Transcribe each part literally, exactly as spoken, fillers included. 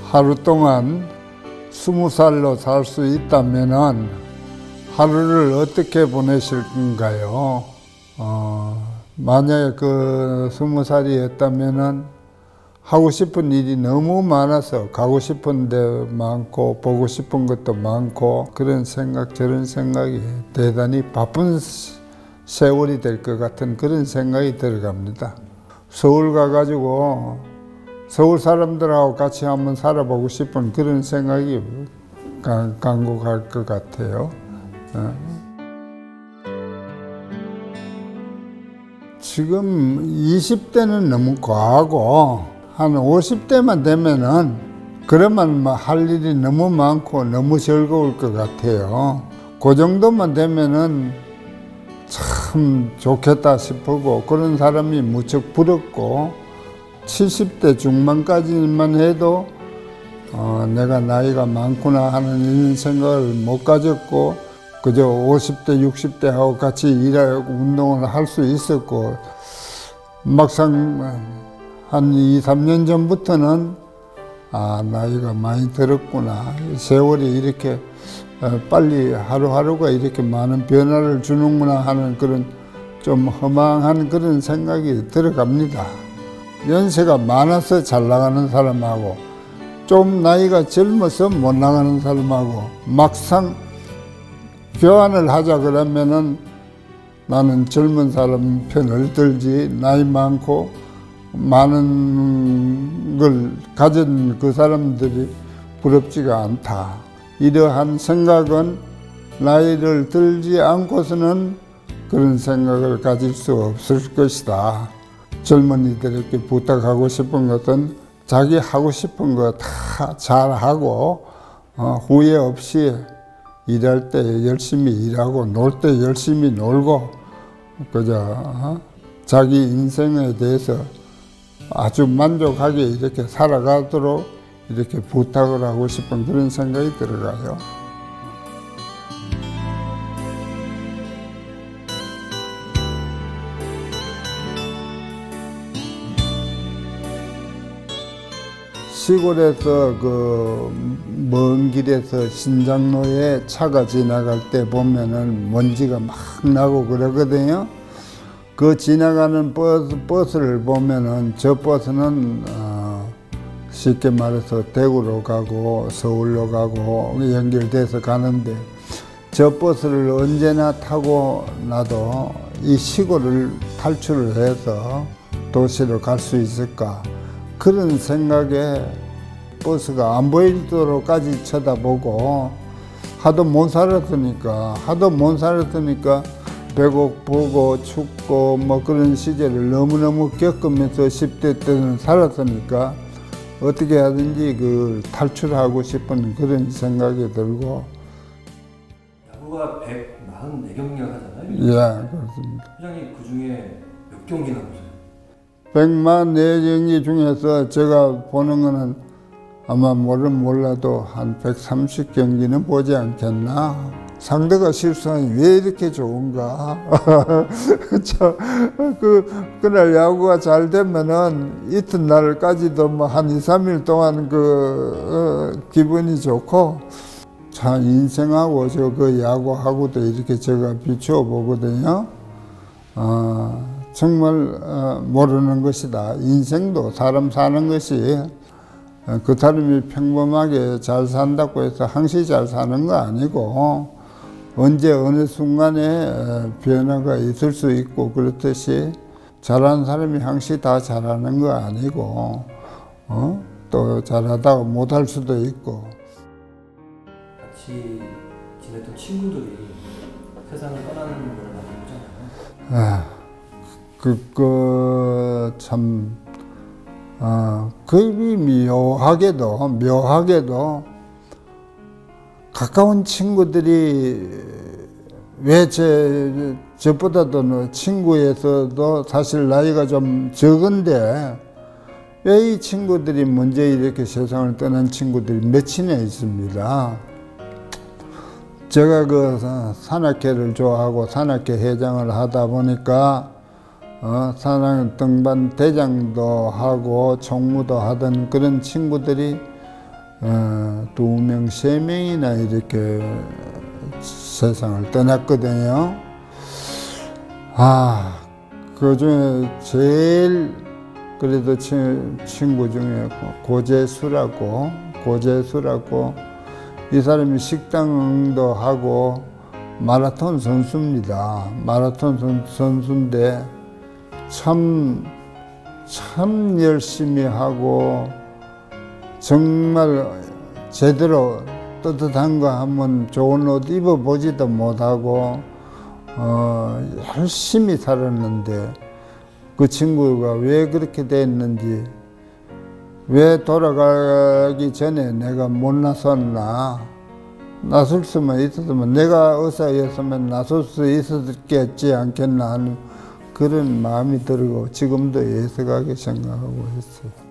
하루 동안 스무 살로 살 수 있다면은 하루를 어떻게 보내실 건가요? 어, 만약에 그 스무 살이었다면은 하고 싶은 일이 너무 많아서 가고 싶은 데 많고 보고 싶은 것도 많고 그런 생각 저런 생각이 대단히 바쁜 세월이 될 것 같은 그런 생각이 들어갑니다. 서울 가가지고 서울 사람들하고 같이 한번 살아보고 싶은 그런 생각이 간곡할 것 같아요. 지금 이십 대는 너무 과하고 한 오십 대만 되면은 그러면 뭐 할 일이 너무 많고 너무 즐거울 것 같아요. 그 정도만 되면은 참 좋겠다 싶고 그런 사람이 무척 부럽고 칠십 대 중반까지만 해도 어, 내가 나이가 많구나 하는 이런 생각을 못 가졌고 그저 오십 대 육십 대하고 같이 일하고 운동을 할 수 있었고 막상 한 이, 삼 년 전부터는 아 나이가 많이 들었구나 세월이 이렇게 빨리 하루하루가 이렇게 많은 변화를 주는구나 하는 그런 좀 허망한 그런 생각이 들어갑니다. 연세가 많아서 잘 나가는 사람하고 좀 나이가 젊어서 못 나가는 사람하고 막상 교환을 하자 그러면은 나는 젊은 사람 편을 들지 나이 많고 많은 걸 가진 그 사람들이 부럽지가 않다. 이러한 생각은 나이를 들지 않고서는 그런 생각을 가질 수 없을 것이다. 젊은이들에게 부탁하고 싶은 것은 자기 하고 싶은 거 다 잘하고 어, 후회 없이 일할 때 열심히 일하고 놀 때 열심히 놀고 그저 어? 자기 인생에 대해서 아주 만족하게 이렇게 살아가도록 이렇게 부탁을 하고 싶은 그런 생각이 들어가요. 시골에서 그 먼 길에서 신장로에 차가 지나갈 때 보면은 먼지가 막 나고 그러거든요. 그 지나가는 버스, 버스를 보면은 저 버스는 어 쉽게 말해서 대구로 가고 서울로 가고 연결돼서 가는데 저 버스를 언제나 타고 나도 이 시골을 탈출을 해서 도시로 갈 수 있을까 그런 생각에 버스가 안 보이도록까지 쳐다보고 하도 못 살았으니까 하도 못 살았으니까 배고프고 춥고 뭐 그런 시절을 너무너무 겪으면서 십 대 때는 살았으니까 어떻게 하든지 그 탈출하고 싶은 그런 생각이 들고. 야구가 백사십사 경기나 하잖아요. 예, 그렇습니다. 회장님 그 중에 몇 경기나 보세요? 백사십사 경기 중에서 제가 보는 거는 아마 모르면 몰라도 한 백삼십 경기는 보지 않겠나. 상대가 실수하니 왜 이렇게 좋은가. 저, 그, 그날 야구가 잘 되면은 이튿날까지도 뭐 한 이, 삼 일 동안 그, 어, 기분이 좋고, 참 인생하고 저 그 야구하고도 이렇게 제가 비추어 보거든요. 어, 정말 어, 모르는 것이다. 인생도 사람 사는 것이 어, 그 사람이 평범하게 잘 산다고 해서 항시 잘 사는 거 아니고 언제 어느 순간에 변화가 있을 수 있고 그렇듯이 잘하는 사람이 항시 다 잘하는 거 아니고 어? 또 잘하다가 못할 수도 있고. 같이 지냈던 친구들이 세상을 떠나는 걸 많이 보잖아요. 아, 그거 참 어, 거의 묘하게도 묘하게도 가까운 친구들이 왜 제, 저보다도 친구에서도 사실 나이가 좀 적은데 왜 이 친구들이 먼저 이렇게 세상을 떠난 친구들이 몇이나 있습니다. 제가 그 산악회를 좋아하고 산악회 회장을 하다 보니까 어, 산악 등반 대장도 하고 총무도 하던 그런 친구들이 어, 두 명, 세 명이나 이렇게 세상을 떠났거든요. 아, 그 중에 제일 그래도 치, 친구 중에 고재수라고, 고재수라고, 이 사람이 식당도 하고 마라톤 선수입니다. 마라톤 선, 선수인데 참, 참 열심히 하고 정말 제대로 따뜻한 거 하면 좋은 옷 입어보지도 못하고 어, 열심히 살았는데 그 친구가 왜 그렇게 됐는지, 왜 돌아가기 전에 내가 못 나섰나, 나설 수만 있었으면, 내가 의사였으면 나설 수 있었겠지 않겠나 하는 그런 마음이 들고 지금도 예색하게 생각하고 있어요.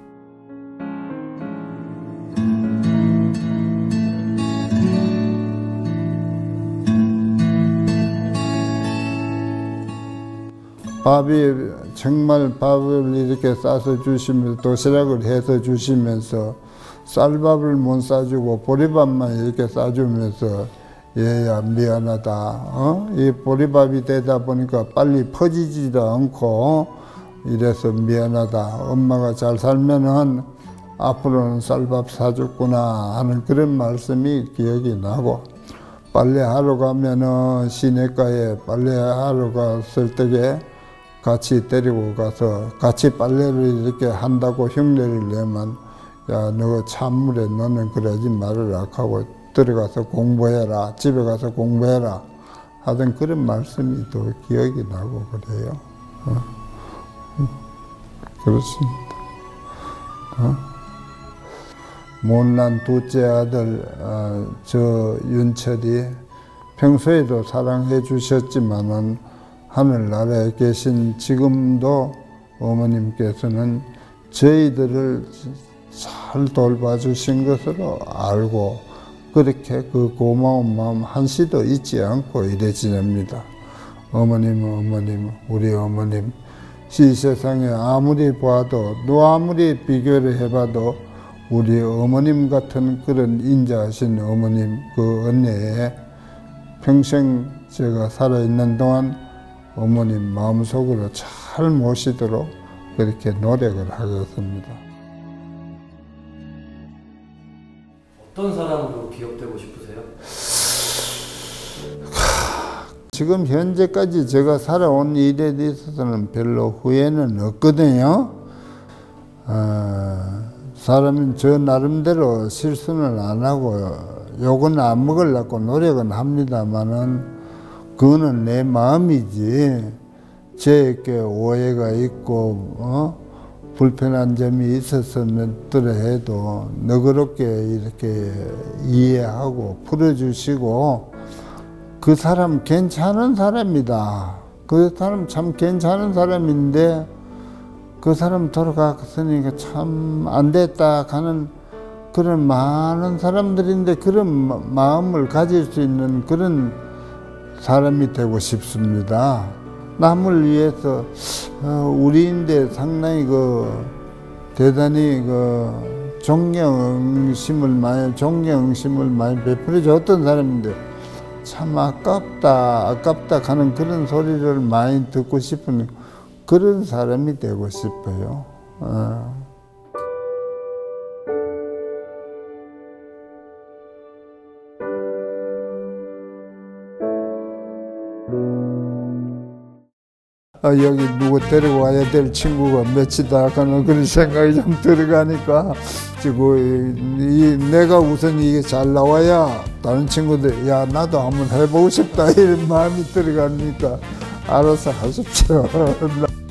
밥이 정말 밥을 이렇게 싸서 주시면서 도시락을 해서 주시면서 쌀밥을 못 싸주고 보리밥만 이렇게 싸주면서 얘야 미안하다. 어? 이 보리밥이 되다 보니까 빨리 퍼지지도 않고 이래서 미안하다. 엄마가 잘 살면은 앞으로는 쌀밥 사줬구나 하는 그런 말씀이 기억이 나고, 빨래하러 가면은 시내가에 빨래하러 갔을 때에 같이 데리고 가서 같이 빨래를 이렇게 한다고 흉내를 내면, 야, 너 찬물에 너는 그러지 말으라 하고 들어가서 공부해라, 집에 가서 공부해라 하던 그런 말씀이 또 기억이 나고 그래요. 어? 그렇습니다. 어? 못난 둘째 아들 어, 저 윤철이 평소에도 사랑해 주셨지만은 하늘나라에 계신 지금도 어머님께서는 저희들을 잘 돌봐주신 것으로 알고 그렇게 그 고마운 마음 한시도 잊지 않고 이래 지냅니다. 어머님, 어머님, 우리 어머님, 이 세상에 아무리 봐도, 또 아무리 비교를 해봐도 우리 어머님 같은 그런 인자하신 어머님 그 은혜에 평생 제가 살아있는 동안 어머님 마음속으로 잘 모시도록 그렇게 노력을 하겠습니다. 어떤 사람으로 기억되고 싶으세요? 지금 현재까지 제가 살아온 일에 있어서는 별로 후회는 없거든요. 어, 사람은 저 나름대로 실수는 안 하고 욕은 안 먹으려고 노력은 합니다만은 그거는 내 마음이지, 제게 오해가 있고 어? 불편한 점이 있었으면 해도 너그럽게 이렇게 이해하고 풀어주시고, 그 사람 괜찮은 사람이다, 그 사람 참 괜찮은 사람인데 그 사람 돌아갔으니까 참 안 됐다 하는 그런 많은 사람들인데, 그런 마음을 가질 수 있는 그런 사람이 되고 싶습니다. 남을 위해서 어, 우리인데 상당히 그 대단히 그 존경심을 많이 존경심을 많이 베풀어 줬던 사람인데 참 아깝다 아깝다 하는 그런 소리를 많이 듣고 싶은 그런 사람이 되고 싶어요. 어. 아, 여기 누구 데리고 와야 될 친구가 몇이다 하는 그런 생각이 좀 들어가니까 지금 이, 내가 우선 이게 잘 나와야 다른 친구들 야 나도 한번 해보고 싶다 이런 마음이 들어가니까 알아서 하십시오.